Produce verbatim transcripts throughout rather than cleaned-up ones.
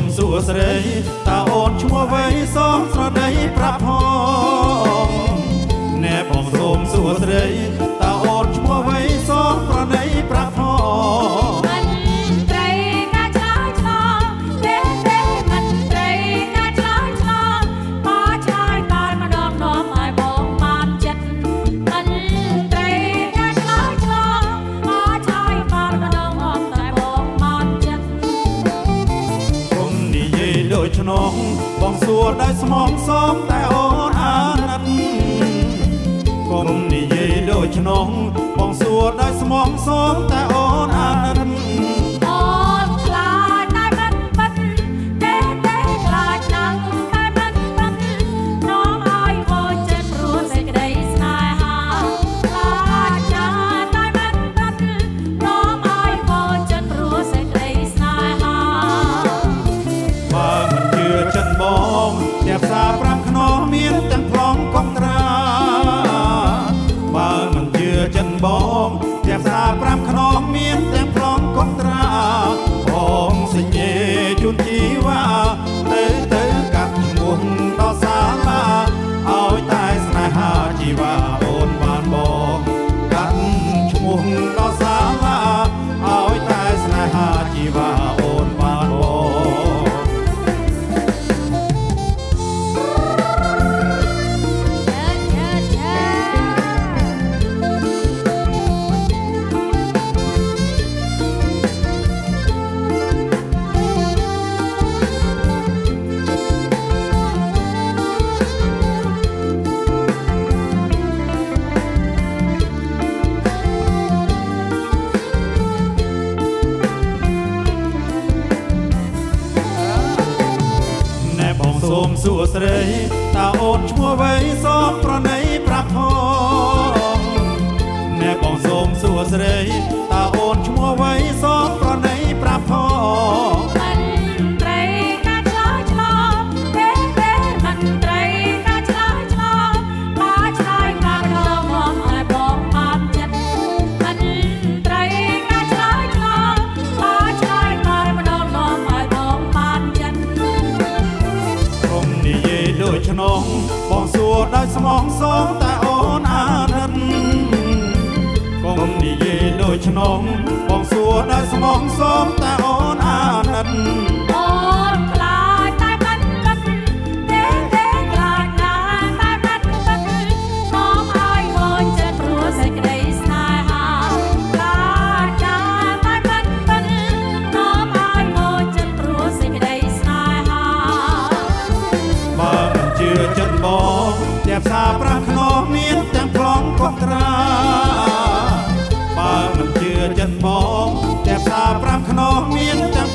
សួស្ដីតើអូនឈ្មោះអ្វីសូមស្រដីប្រាប់ផងណែបងសូមសួស្ដីតើអូនឈ្មោះអ្វីសូមស្រដីប្រាប់ផងមិនត្រីណាឆ្លើយឆ្លងទេទេមិនត្រីណាឆ្លើយឆ្លងមកឆ្លើយបានម្ដងនាំឲ្យបងបានចិត្តមិនត្រីណាឆ្លើយឆ្លងមកឆ្លើយបានម្ដងនាំតែបងបានចិត្តគុំនិយាយដូចឆ្នងបងសួរដោយស្មងសមតែអូនអាណិតគុំនិយាយដូចឆ្នងបងសួរដោយស្មងសមតែអូនអាណិតអូនខ្លាចតែមិនពិតទេទេខ្លាចណាស់តែមិនពិតនាំឲ្យវល់ចិត្តព្រោះសេចក្តីស្នេហាខ្លាចណាស់តែមិនពិតនាំឲ្យវល់ចិត្តព្រោះសេចក្តីស្នេហាបើមិនជឿចិត្តបងតែផ្សារប្រាំខ្នោះមានទាំងប្លង់កុកត្រាបើមិនជឿចិត្តបងតែផ្សារប្រាំខ្នោះមានទាំងប្លង់កុកត្រាបងសញ្ញេជូនជីវ៉ាទៅទៅកាត់ឈ្មោះដល់សាលាឲ្យតែស្នេហាជីវ៉ាអូនបានបងកាត់ឈ្មោះដល់សាលាឲ្យតែស្នេហាជីវ៉ាអូនបានបងសូមសួស្ដីតើអូនឈ្មោះអ្វីសូមប្រណីប្រាប់ផងណែបងសូមសួស្ដីតើអូនឈ្មោះអ្វីសូមប្រណីប្រាប់ផងមិនត្រីណាឆ្លើយឆ្លងទេទេមិនត្រីណាឆ្លើយឆ្លងមកឆ្លើយបានម្ដងមកឲ្យបងបានចិត្តមិនត្រីណាឆ្លើយឆ្លងមកឆ្លើយបានម្ដងមកឲ្យបងបានចិត្តនិយាយដូចឆ្នងបងសួរដោយស្មងសមតែអូនអាណិតកុំនិយាយដូចឆ្នងបងសួរដោយស្មងសមតែអូនអាណិតអូនខ្លាចតែមិនពិតទេទេខ្លាចណាស់តែមិនពិតនាំឲ្យវល់ចិត្តព្រោះសេចក្តីស្នេហាខ្លាចណាស់តែមិនពិតនាំឲ្យវល់ចិត្តព្រោះសេចក្តីស្នេហាបើមិនជឿចិត្តបងតែផ្សារប្រាំខ្នោះមានទាំងប្លង់កុកត្រាបើមិនជឿចិត្តបងតែផ្សារប្រាំខ្នោះមានទាំង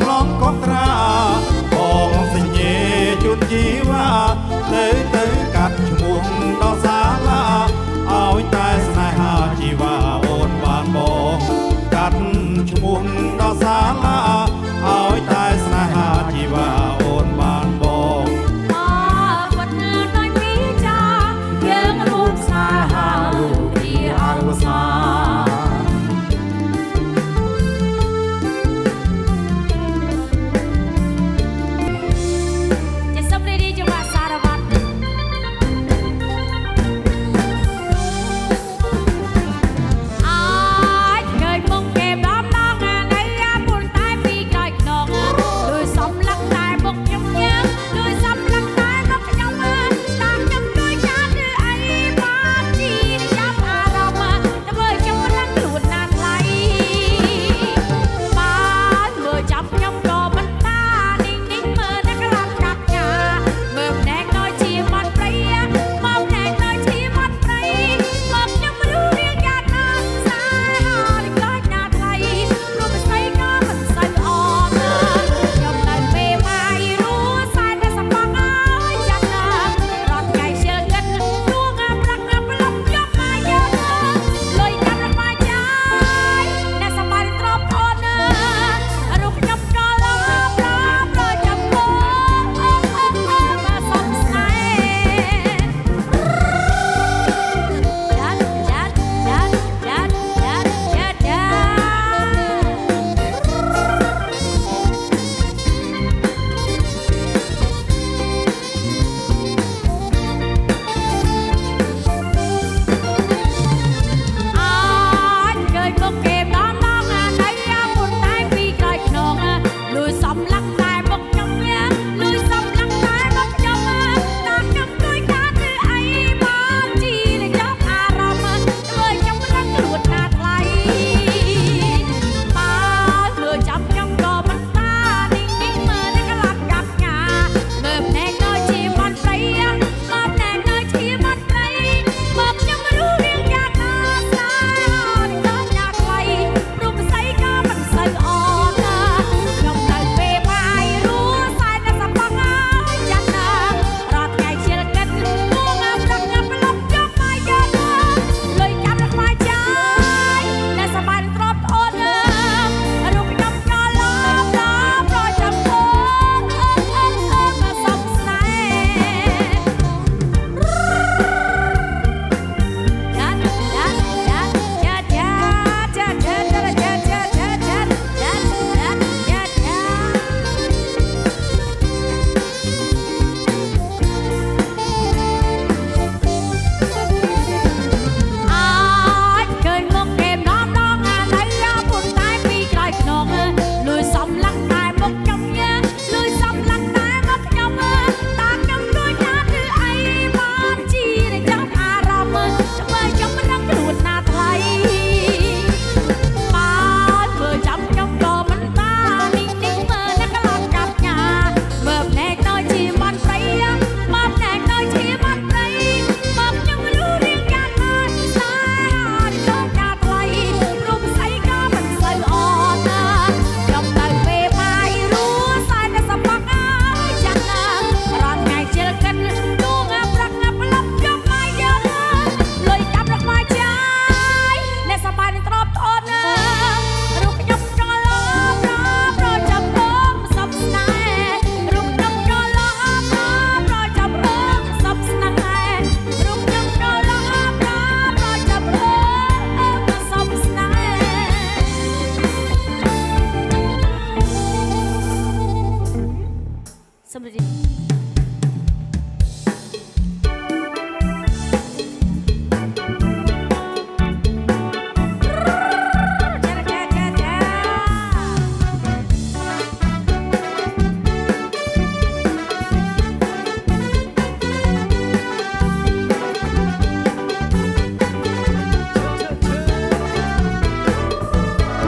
សូមជម្រាប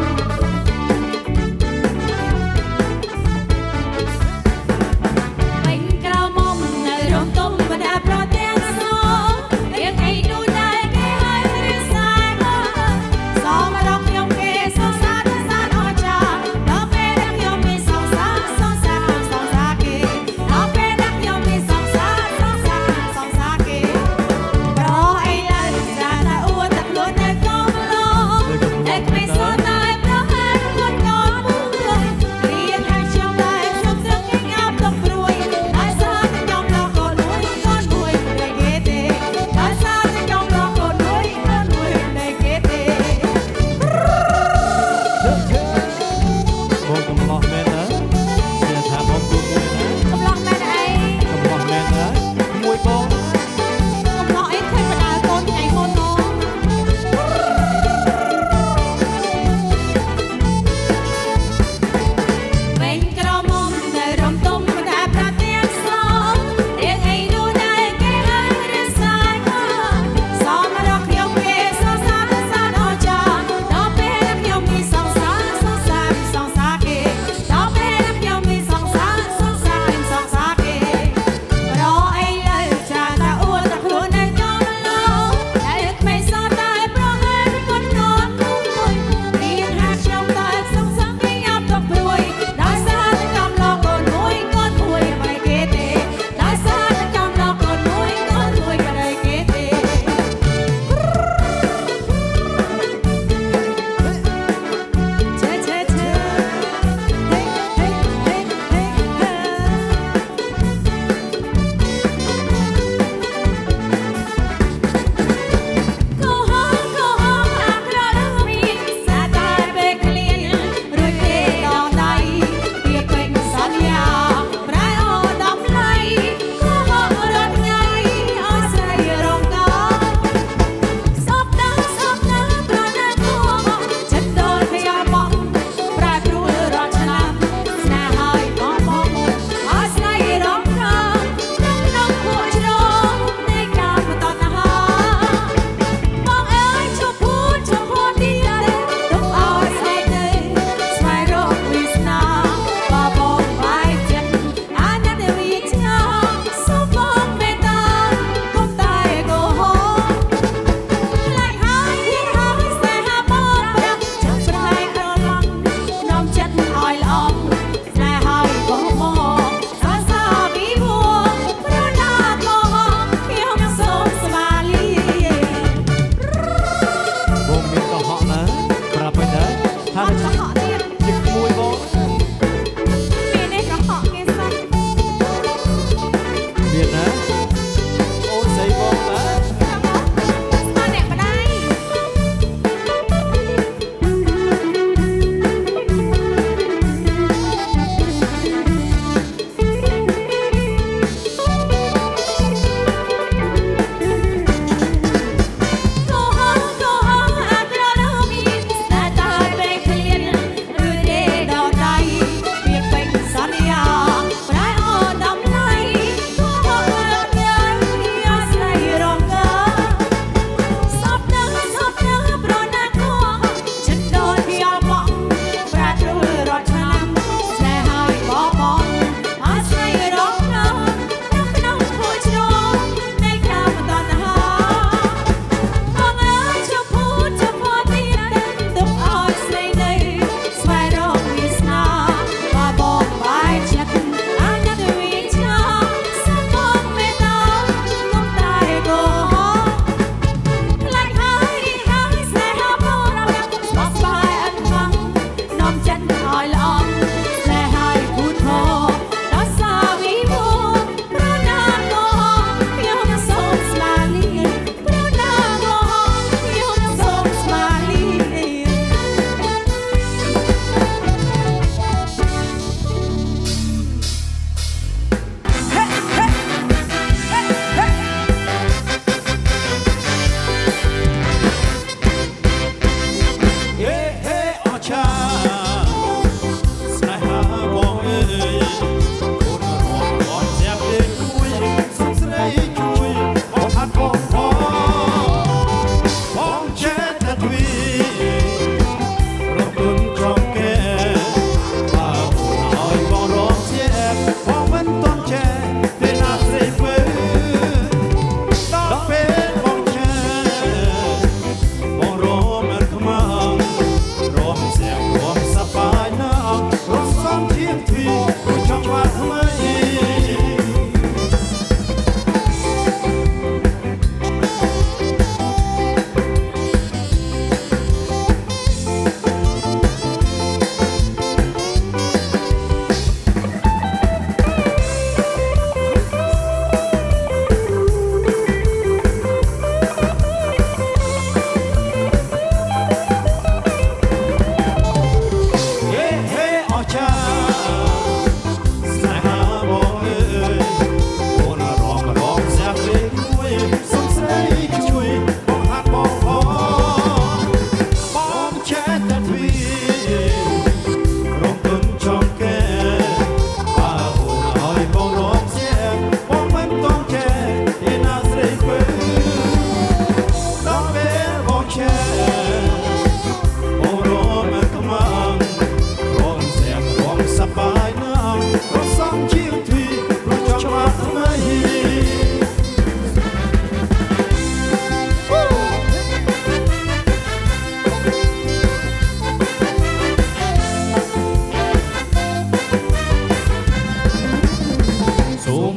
បី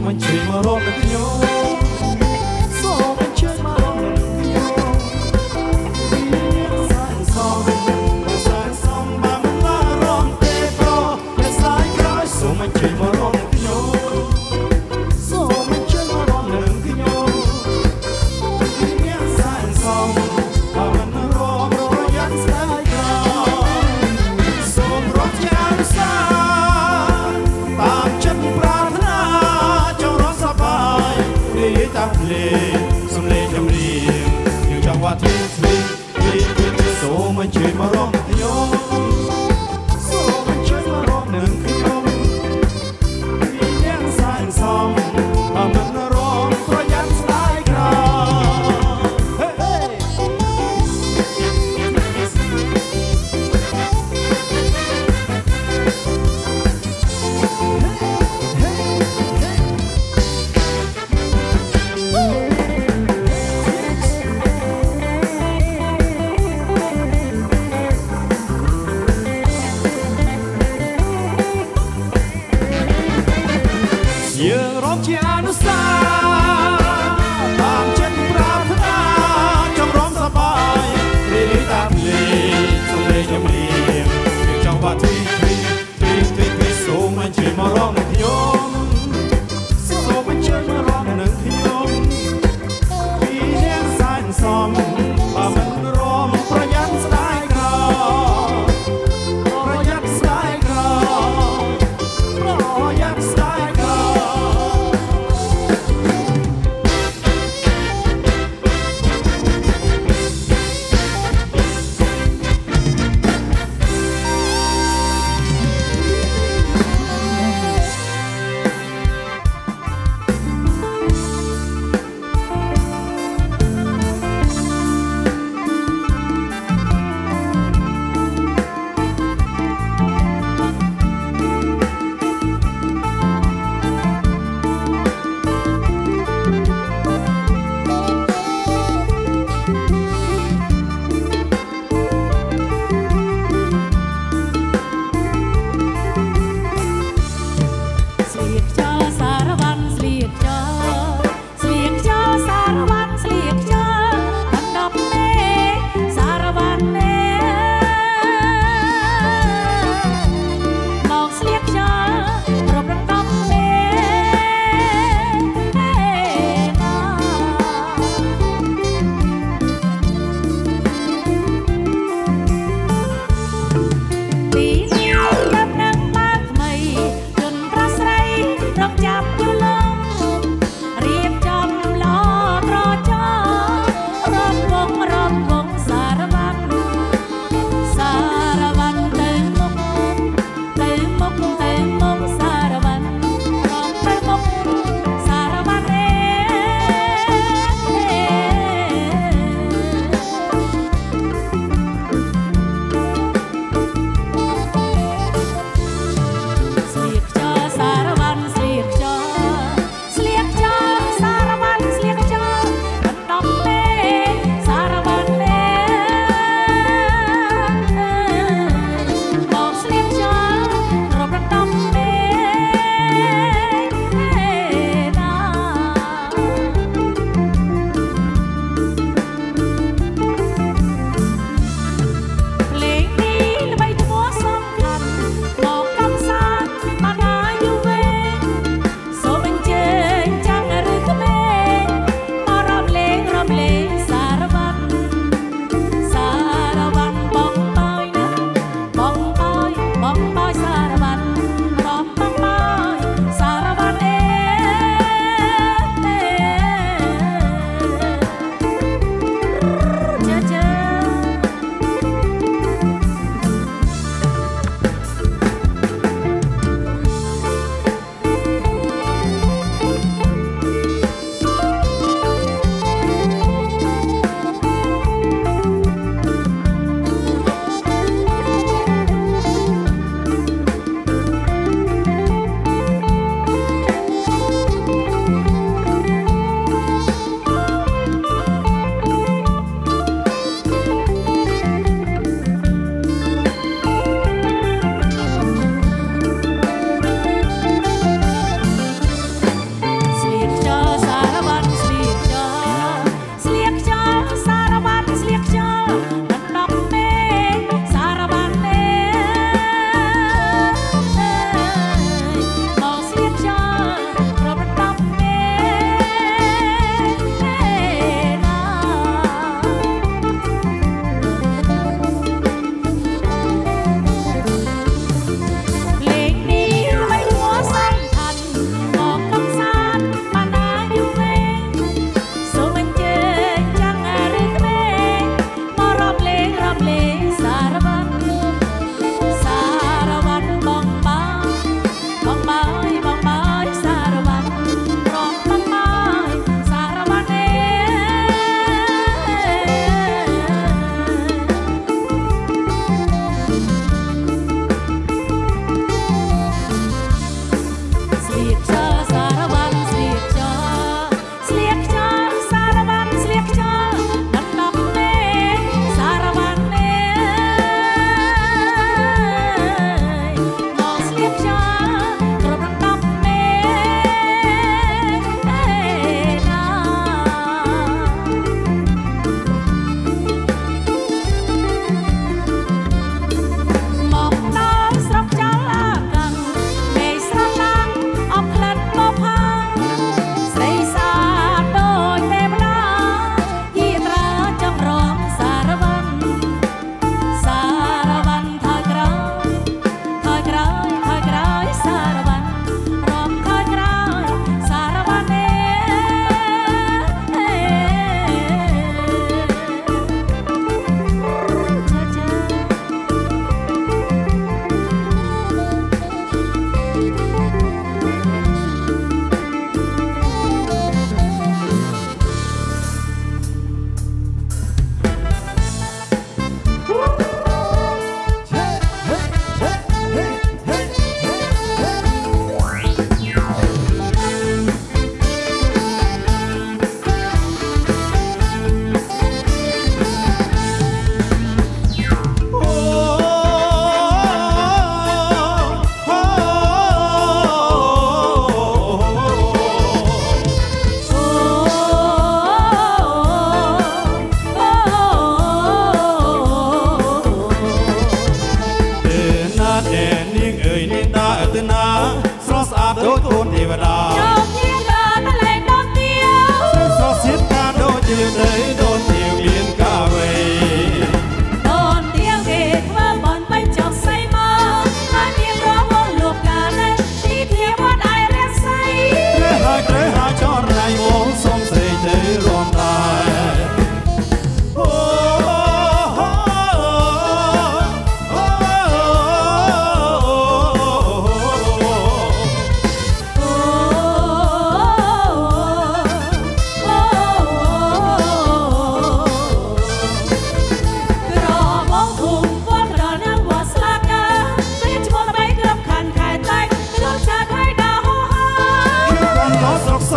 មិនជួយមករកនឹងខ្ញុំសូមមិនជួយមករកនឹងខ្ញុំសានសំសានសំបើមិនឡារំទេប្រតែស្ដាយក្រោយសូមមិនជួយមករកនឹងខ្ញុំសូមមិនជួយមករកនឹងខ្ញុំសានសំបើមិនរំរយ័ត្នស្ដាយក្រោយសូមរត់យ៉ាងសាតាមចិត្តប្រាថ្នាចង់រស់សប្បាយរីតាមលេសំលេងចម្រៀងយើងចង់វត្តទីស្រីទីសូមមិនជួយមករកខ្ញុំសូមមិនជួយមករកនឹងខ្ញុំមានសានសំបើមិនរំប្រយ័ត្នស្ដាយក្រោយើងរំជាអនុសាតាមចិត្តប្រាថ្នាចង់រំសប្បាយរីតាមលេសំលេងចម្រៀងយើងចង់បាត់ទីទីទីទីទីសូមមិនជួយមករកនឹងខ្ញុំសូមមិនជួយមករកនឹងខ្ញុំពីអ្នកសានសំបើមិនរំប្រយ័ត្នស្ដាយក្រោយប្រយ័ត្នស្ដាយក្រោយប្រយ័ត្នស្ដាយក្រោយស្លៀកខ្យល់សារវ៉ាន់ស្លៀកខ្យល់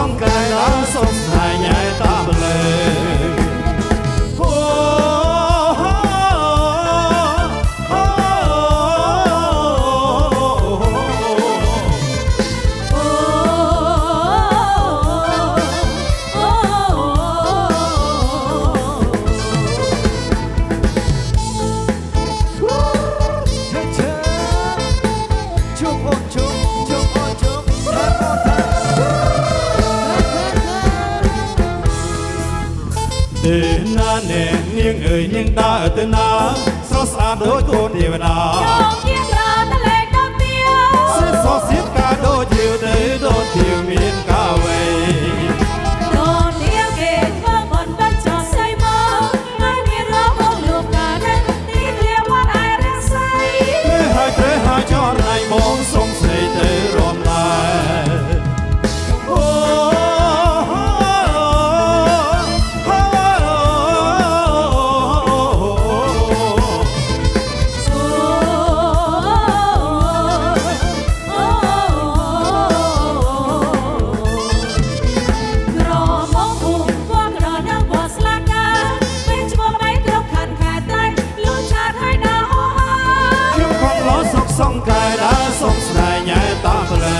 ងកាយដល់សុខស្នេហ៍ញ៉ែតាមលើទេណាណែនាងអើយនាងដើរទៅណាស្រស់ស្អាតដូចកូនទេវតាចូលជាក្រតលេងដល់ទៀវសិស្សសៀតកាដូចជាទៅដូចជាមានកាវេដូននាងគេធ្វើមិនបាច់ចោះស្អីមកហើយមានរកមកលោកកានេះទីធ្លាវត្តឯរាសីហើយទៅហើយចោលណៃមកសុំស្រីទៅរំដែរសងកាយដល់សុខស្នេហ៍ញ៉ែតាមលើ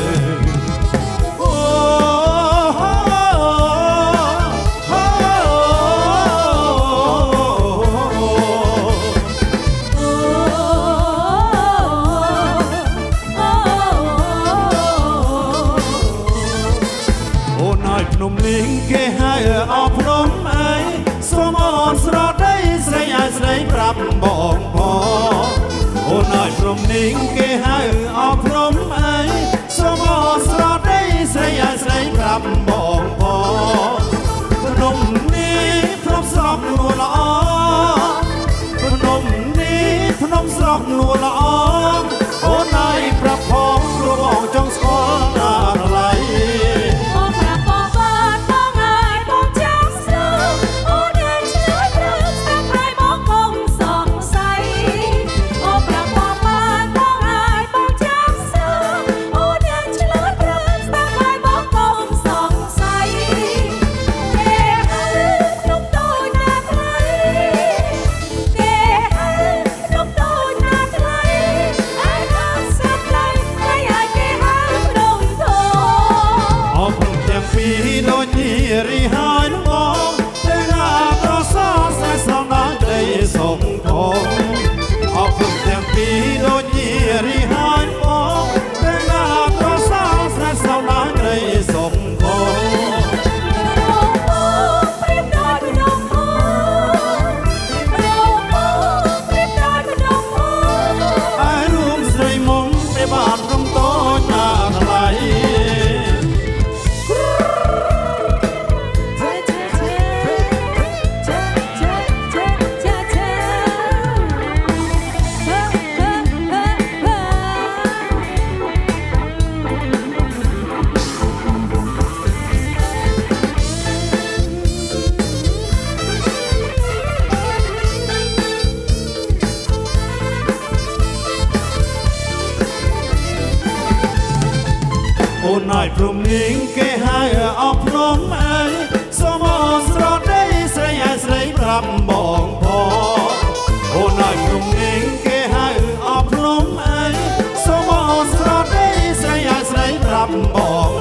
អូនឲ្យភ្នំលីងគេហៅអោភ្នំអើយសូមអូនស្រដីស្រីឲ្យស្រីប្រាប់បងផងអូនឲ្យព្រំនាងគេហៅអោព្រំអើយសូមអូនស្រដីស្រីឲ្យស្រីប្រាប់បងផងភ្នំនេះភ្នំស្រស់នួនល្អភ្នំនេះភ្នំស្រស់នួនល្អអូនឲ្យប្រាប់ផងព្រោះបងចង់ស្គាល់ណាថ្លៃអូនប្រាប់បងបានបងឲ្យបងចាំស្គាល់អូននឹងឆ្លើយព្រមស្ដាប់ឲ្យបងកុំសង្ស័យអូនប្រាប់បងបានបងឲ្យបងចាំស្គាល់អូននឹងឆ្លើយព្រមស្ដាប់ឲ្យបងកុំសង្ស័យគេហៅខ្ញុំតូចណាថ្លៃគេហៅខ្ញុំតូចណាថ្លៃឲ្យដល់ស្ដាប់ថ្លៃថ្លៃឲ្យគេហៅព្រមធំអោព្រំទាំងពីរដូចជារីហើយបងតែណាប្រសើរស្អាតស្រងដល់ក្ដីសុខផងអោព្រំទាំងពីរដូចជារីហើយបងតែណាប្រសើរស្អាតស្រងដល់ក្ដីសុខផងបានរំតូចណាថ្លៃអូនឲ្យព្រំនាងគេហៅអោភ្នំអើយសូមអូនស្រដីស្រីឲ្យស្រីប្រាប់បងផងអូនឲ្យព្រំនាងគេហៅអោភ្នំអើយសូមអូនស្រដីស្រីឲ្យស្រីប្រាប់បង